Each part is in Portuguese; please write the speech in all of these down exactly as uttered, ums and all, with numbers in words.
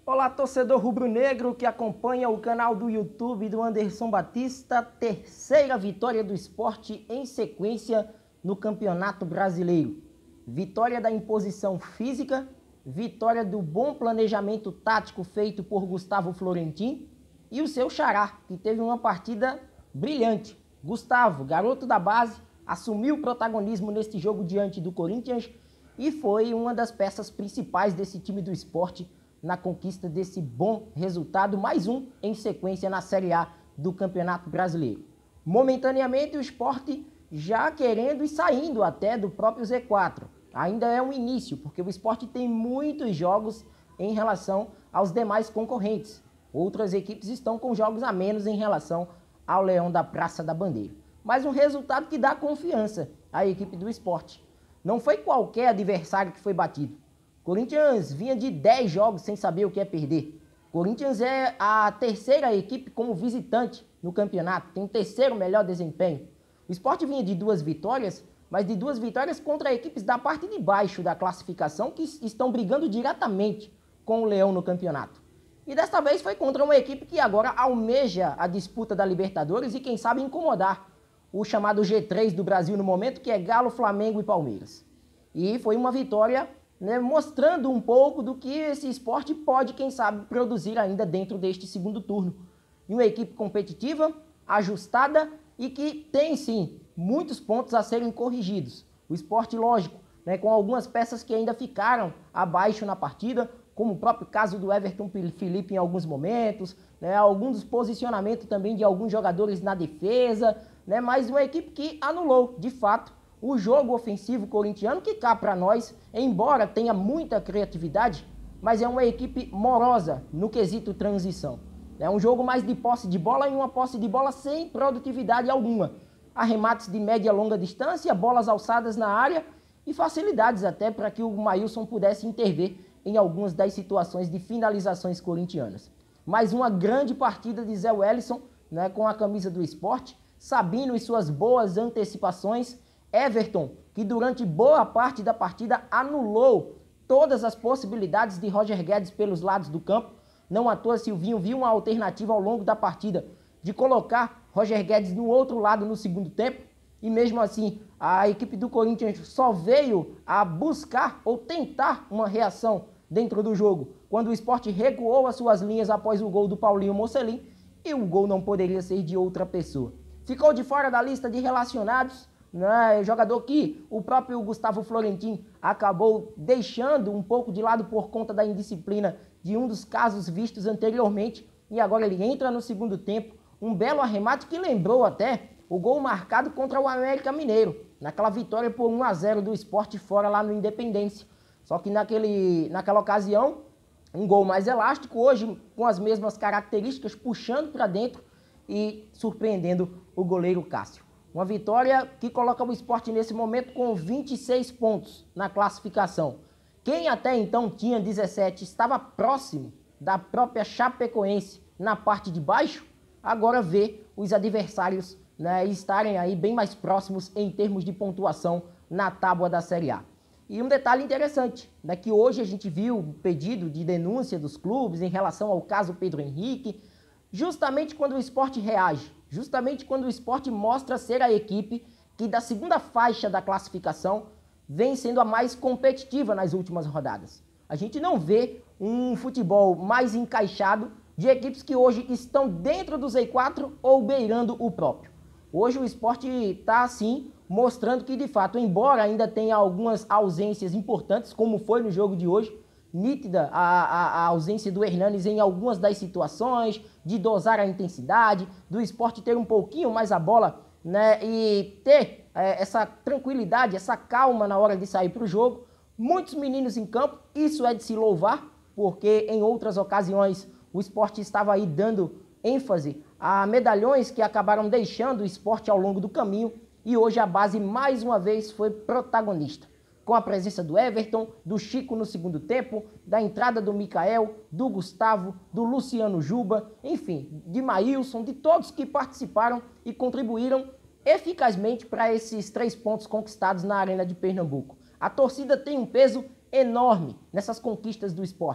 Olá, torcedor rubro-negro que acompanha o canal do YouTube do Anderson Batista. Terceira vitória do Sport em sequência no Campeonato Brasileiro. Vitória da imposição física, vitória do bom planejamento tático feito por Gustavo Florentin e o seu xará, que teve uma partida brilhante. Gustavo, garoto da base, assumiu o protagonismo neste jogo diante do Corinthians e foi uma das peças principais desse time do Sport na conquista desse bom resultado, mais um em sequência na Série A do Campeonato Brasileiro. Momentaneamente o Sport já querendo e saindo até do próprio Z quatro. Ainda é um início, porque o Sport tem muitos jogos em relação aos demais concorrentes. Outras equipes estão com jogos a menos em relação ao Leão da Praça da Bandeira. Mas um resultado que dá confiança à equipe do Sport. Não foi qualquer adversário que foi batido. Corinthians vinha de dez jogos sem saber o que é perder. Corinthians é a terceira equipe como visitante no campeonato, tem o terceiro melhor desempenho. O Sport vinha de duas vitórias, mas de duas vitórias contra equipes da parte de baixo da classificação que estão brigando diretamente com o Leão no campeonato. E desta vez foi contra uma equipe que agora almeja a disputa da Libertadores e quem sabe incomodar o chamado G três do Brasil no momento, que é Galo, Flamengo e Palmeiras. E foi uma vitória, né, mostrando um pouco do que esse esporte pode, quem sabe, produzir ainda dentro deste segundo turno. E uma equipe competitiva, ajustada e que tem, sim, muitos pontos a serem corrigidos. O Sport, lógico, né, com algumas peças que ainda ficaram abaixo na partida, como o próprio caso do Everton Felipe em alguns momentos, né, alguns dos posicionamentos também de alguns jogadores na defesa, né, mas uma equipe que anulou, de fato, o jogo ofensivo corintiano, que cá para nós, embora tenha muita criatividade, mas é uma equipe morosa no quesito transição. É um jogo mais de posse de bola e uma posse de bola sem produtividade alguma. Arremates de média e longa distância, bolas alçadas na área e facilidades até para que o Maílson pudesse intervir em algumas das situações de finalizações corintianas. Mais uma grande partida de Zé Wellison, né, com a camisa do Sport, Sabino e suas boas antecipações, Everton, que durante boa parte da partida anulou todas as possibilidades de Roger Guedes pelos lados do campo. Não à toa Silvinho viu uma alternativa ao longo da partida de colocar Roger Guedes no outro lado no segundo tempo. E mesmo assim, a equipe do Corinthians só veio a buscar ou tentar uma reação dentro do jogo, quando o Sport recuou as suas linhas após o gol do Paulinho Mocelin, e o gol não poderia ser de outra pessoa. Ficou de fora da lista de relacionados, né, jogador que o próprio Gustavo Florentin acabou deixando um pouco de lado por conta da indisciplina de um dos casos vistos anteriormente, e agora ele entra no segundo tempo, um belo arremate que lembrou até o gol marcado contra o América Mineiro, naquela vitória por um a zero do Sport fora lá no Independência. Só que naquele, naquela ocasião, um gol mais elástico, hoje com as mesmas características, puxando para dentro e surpreendendo o goleiro Cássio. Uma vitória que coloca o Sport nesse momento com vinte e seis pontos na classificação. Quem até então tinha dezessete estava próximo da própria Chapecoense na parte de baixo, agora vê os adversários, né, estarem aí bem mais próximos em termos de pontuação na tábua da Série A. E um detalhe interessante, né, que hoje a gente viu o pedido de denúncia dos clubes em relação ao caso Pedro Henrique, justamente quando o Sport reage, justamente quando o Sport mostra ser a equipe que da segunda faixa da classificação vem sendo a mais competitiva nas últimas rodadas. A gente não vê um futebol mais encaixado de equipes que hoje estão dentro do Z quatro ou beirando o próprio. Hoje o Sport está assim, mostrando que de fato, embora ainda tenha algumas ausências importantes, como foi no jogo de hoje, nítida a, a, a ausência do Hernanes em algumas das situações, de dosar a intensidade, do Sport ter um pouquinho mais a bola, né, e ter é, essa tranquilidade, essa calma na hora de sair para o jogo. Muitos meninos em campo, isso é de se louvar, porque em outras ocasiões o Sport estava aí dando ênfase a medalhões que acabaram deixando o Sport ao longo do caminho, e hoje a base mais uma vez foi protagonista, com a presença do Everton, do Chico no segundo tempo, da entrada do Mikael, do Gustavo, do Luciano Juba, enfim, de Maílson, de todos que participaram e contribuíram eficazmente para esses três pontos conquistados na Arena de Pernambuco. A torcida tem um peso enorme nessas conquistas do Sport.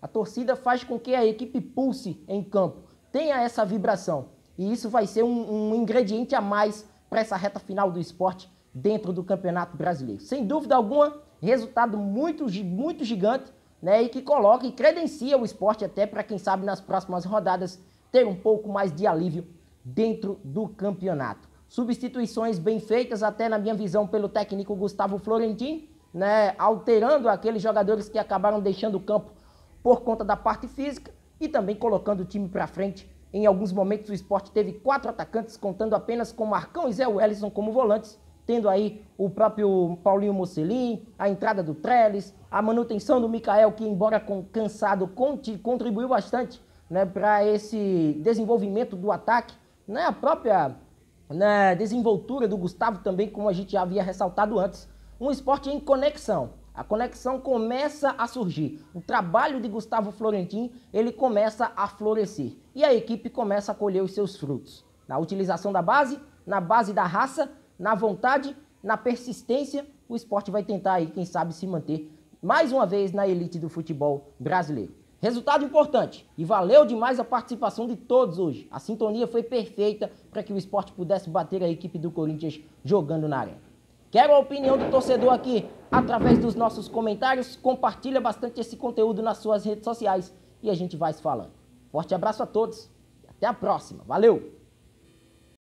A torcida faz com que a equipe pulse em campo, tenha essa vibração. E isso vai ser um, um ingrediente a mais para essa reta final do esporte dentro do Campeonato Brasileiro. Sem dúvida alguma, resultado muito, muito gigante, né, e que coloca e credencia o esporte até para, quem sabe, nas próximas rodadas ter um pouco mais de alívio dentro do campeonato. Substituições bem feitas, até na minha visão, pelo técnico Gustavo Florentin, né, alterando aqueles jogadores que acabaram deixando o campo por conta da parte física e também colocando o time para frente. Em alguns momentos o esporte teve quatro atacantes, contando apenas com Marcão e Zé Wellison como volantes, tendo aí o próprio Paulinho Mocelin, a entrada do Trellis, a manutenção do Mikael, que embora cansado contribuiu bastante, né, para esse desenvolvimento do ataque, né, a própria, né, desenvoltura do Gustavo também, como a gente já havia ressaltado antes. Um esporte em conexão. A conexão começa a surgir. O trabalho de Gustavo Florentin, ele começa a florescer. E a equipe começa a colher os seus frutos. Na utilização da base, na base da raça, na vontade, na persistência, o esporte vai tentar aí, quem sabe, se manter mais uma vez na elite do futebol brasileiro. Resultado importante e valeu demais a participação de todos hoje. A sintonia foi perfeita para que o esporte pudesse bater a equipe do Corinthians jogando na arena. Quero a opinião do torcedor aqui através dos nossos comentários. Compartilha bastante esse conteúdo nas suas redes sociais e a gente vai se falando. Forte abraço a todos e até a próxima. Valeu!